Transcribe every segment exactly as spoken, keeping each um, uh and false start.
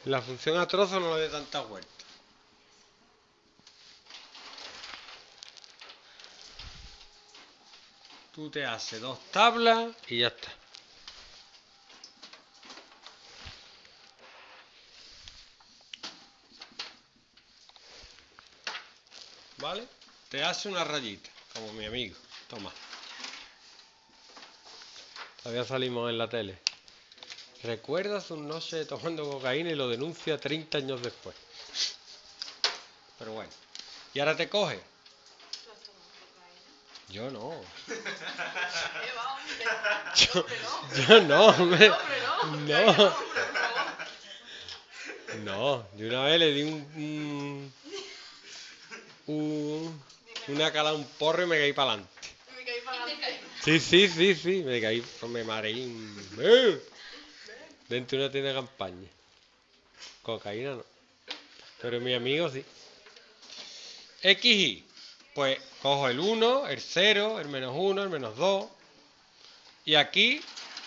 La función a trozo no le dé tanta vuelta. Tú te haces dos tablas y ya está. ¿Vale? Te hace una rayita, como mi amigo. Toma. Todavía salimos en la tele. Recuerda su noche tomando cocaína y lo denuncia treinta años después. Pero bueno. ¿Y ahora te coge? Yo no. Yo, yo no, hombre. No. No, de una vez le di un, un, un una cala, un porro y me caí para adelante. Me caí para adelante. Sí, sí, sí, sí, me caí, me mareé. ¡Eh! Dentro de una tienda de campaña. Cocaína no. Pero mi amigo sí. X y. Pues cojo el uno, el cero, el menos uno, el menos dos. Y aquí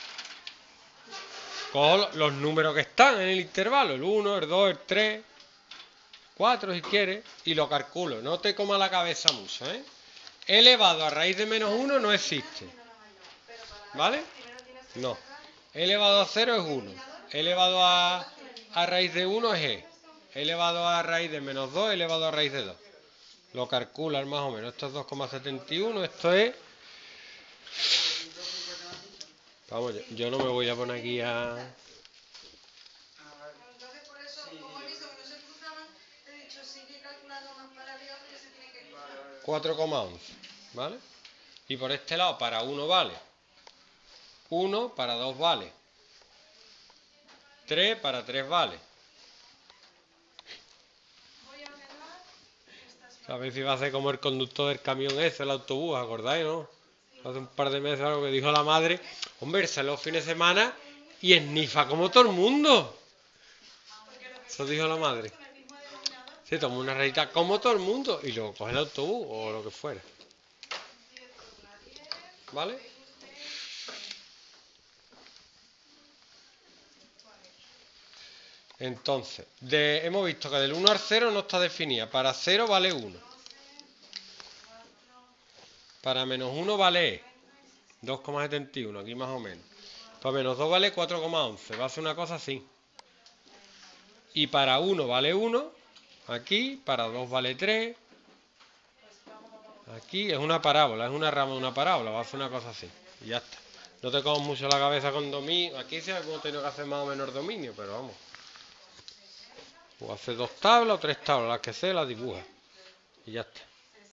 cojo los números que están en el intervalo. El uno, el dos, el tres, cuatro si quieres. Y lo calculo. No te coma la cabeza mucho, ¿eh? Elevado a raíz de menos uno no existe. ¿Vale? No. Elevado a cero es uno. Elevado a, a raíz de uno es E. Elevado a raíz de menos dos, elevado a raíz de dos. Lo calculan más o menos. Esto es dos coma setenta y uno. Esto es... Vamos, yo, yo no me voy a poner aquí a... cuatro coma once. ¿Vale? Y por este lado, para uno vale uno, para dos vale tres, para tres vale. A ver si va a ser como el conductor del camión ese, el autobús, ¿acordáis, no? Hace un par de meses algo que dijo la madre, hombre, sale los fines de semana y esnifa como todo el mundo. Eso dijo la madre. Se toma una rayita como todo el mundo y luego coge el autobús o lo que fuera. ¿Vale? Entonces, de, hemos visto que del uno al cero no está definida. Para cero vale uno. Para menos uno vale E. dos coma setenta y uno, aquí más o menos. Para menos dos vale cuatro coma once. Va a ser una cosa así. Y para uno vale uno. Aquí. Para dos vale tres. Aquí es una parábola. Es una rama de una parábola. Va a ser una cosa así. Y ya está. No te comas mucho la cabeza con dominio. Aquí sí hemos tenido que hacer más o menos dominio. Pero vamos. O hacer dos tablas o tres tablas. Las que sea las dibuja. Y ya está.